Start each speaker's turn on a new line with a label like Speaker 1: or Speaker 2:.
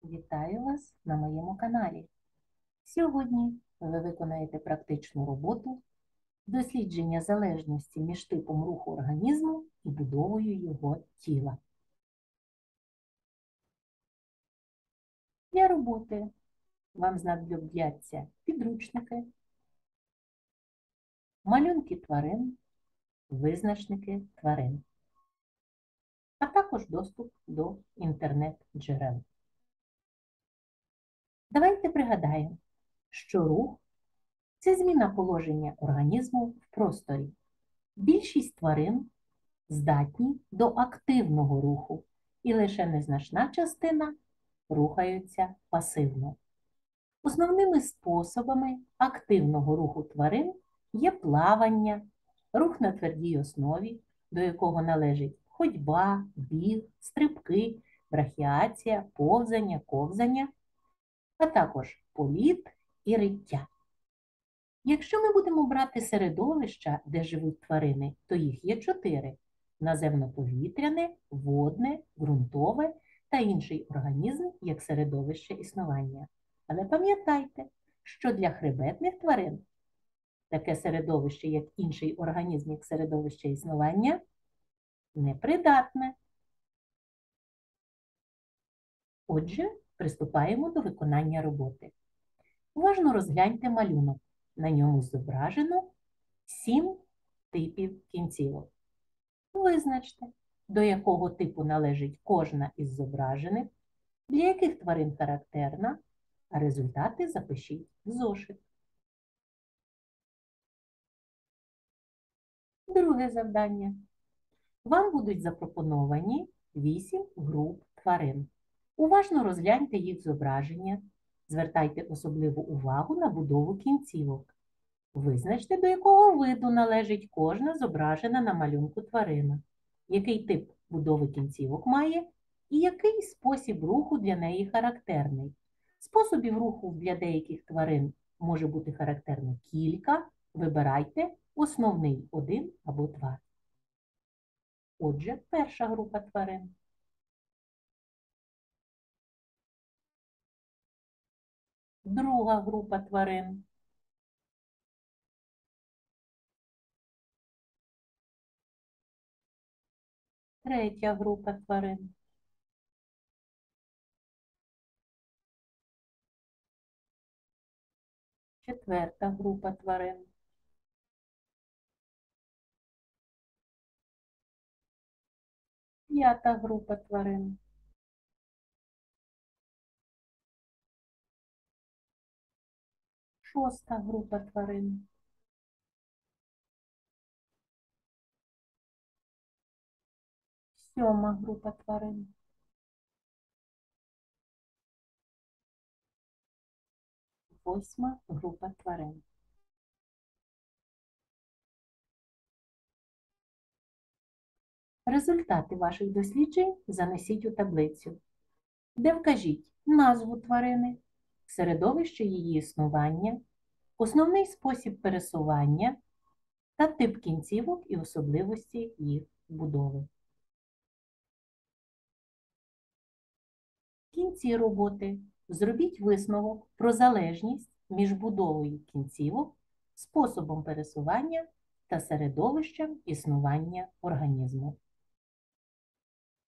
Speaker 1: Вітаю вас на моєму каналі. Сьогодні ви виконаєте практичну роботу дослідження залежності між типом руху організму і будовою його тіла. Для роботи вам знадобляться підручники, малюнки тварин, визначники тварин, а також доступ до інтернет-джерел. Давайте пригадаємо, що рух – це зміна положення організму в просторі. Більшість тварин здатні до активного руху, і лише незначна частина рухаються пасивно. Основними способами активного руху тварин є плавання, рух на твердій основі, до якого належить ходьба, біг, стрибки, брахіація, повзання, ковзання, а також політ і риття. Якщо ми будемо брати середовища, де живуть тварини, то їх є 4 – наземно-повітряне, водне, ґрунтове та інший організм як середовище існування. Але пам'ятайте, що для хребетних тварин таке середовище, як інший організм як середовище існування, непридатне. Отже, приступаємо до виконання роботи. Уважно розгляньте малюнок. На ньому зображено 7 типів кінцівок. Визначте, до якого типу належить кожна із зображених, для яких тварин характерна, а результати запишіть в зошит. Друге завдання. Вам будуть запропоновані 8 груп тварин. Уважно розгляньте їх зображення, звертайте особливу увагу на будову кінцівок. Визначте, до якого виду належить кожна зображена на малюнку тварина, який тип будови кінцівок має і який спосіб руху для неї характерний. Способів руху для деяких тварин може бути характерно кілька, вибирайте основний 1 або 2. Отже, перша група тварин. Друга група тварин. Третя група тварин. Четверта група тварин. П'ята група тварин. Шоста група тварин. Сьома група тварин. Восьма група тварин. Результати ваших досліджень занесіть у таблицю, де вкажіть назву тварини, середовище її існування, основний спосіб пересування та тип кінцівок і особливості їх будови. В кінці роботи зробіть висновок про залежність між будовою кінцівок, способом пересування та середовищем існування організму.